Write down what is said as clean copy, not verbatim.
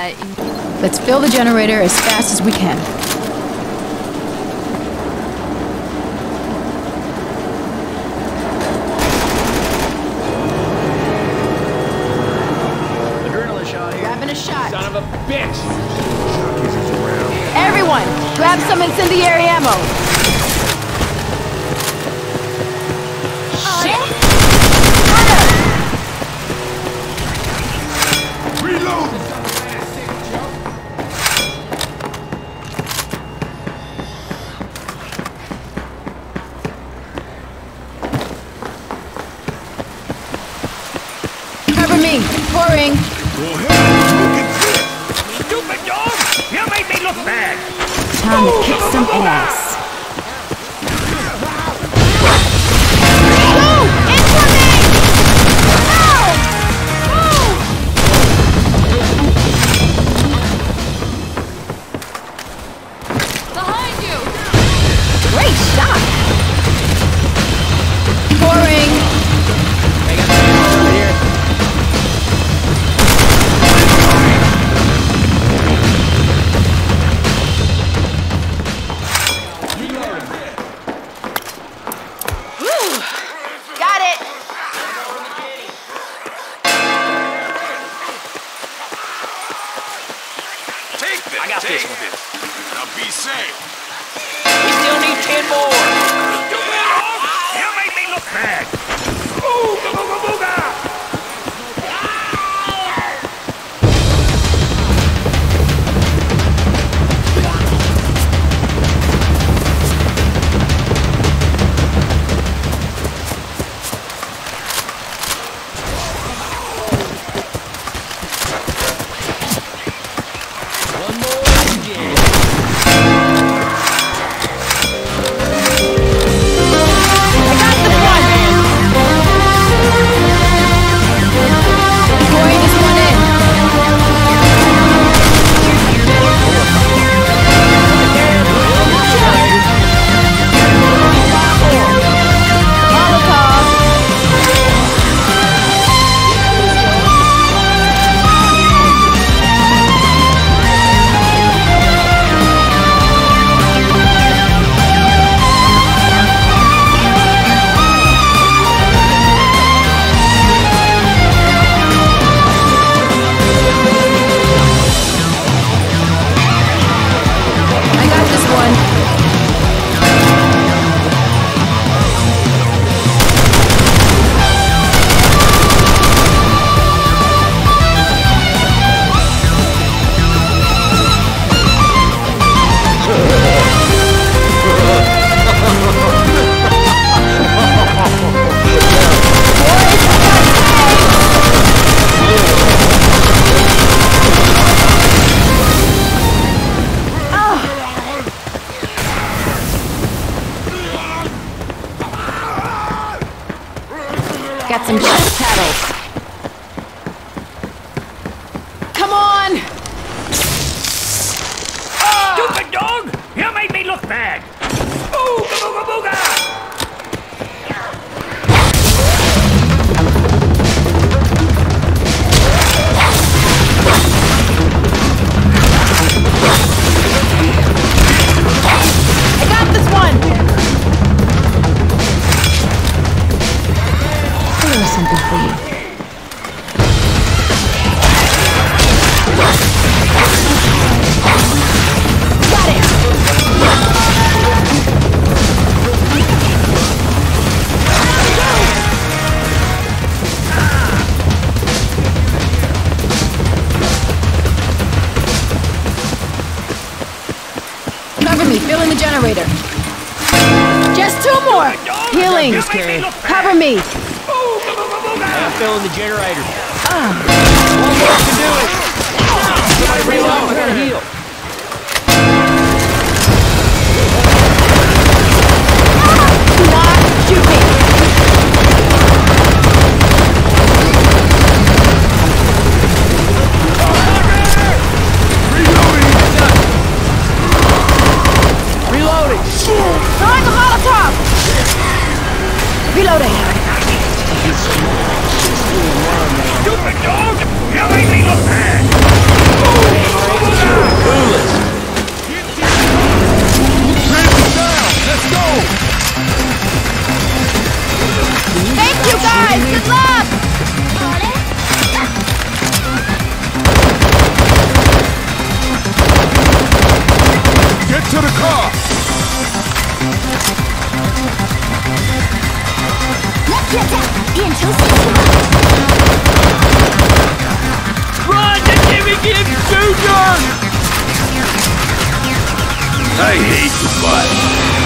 Let's fill the generator as fast as we can. Adrenaline shot here. Grabbing a shot. Son of a bitch! Everyone, grab some incendiary ammo. Shit! Reload! Cover me. Pouring. Stupid dog! You made me look bad! Time to kick some ass. Go! Incoming! No! Move! Behind you! Great shot! Pouring. I got some over here. Got it! Take this! I got take this one. this. Now be safe. We still need 10 more! Stupid dog! You made me look bad! Ooga booga booga! One more. Yeah. I got this one! Pouring this one in. Molotov. I got this one. Got some chest paddles. Come on! Stupid dog! You made me look bad! Ooga booga booga! I got this one! There's something for you. Got it! Cover me, fill in the generator. Just 2 more! Healing! You made me look bad! Cover me! Ooga booga booga! I'm filling the generator. Ah. One more can do it. Somebody reload. I gotta heal. Do not shoot me! Reloading. Throwing a Molotov! Reloading! Stupid dog! You made me look bad! Run! The Jimmy Gibbs Jr.! I hate to fight.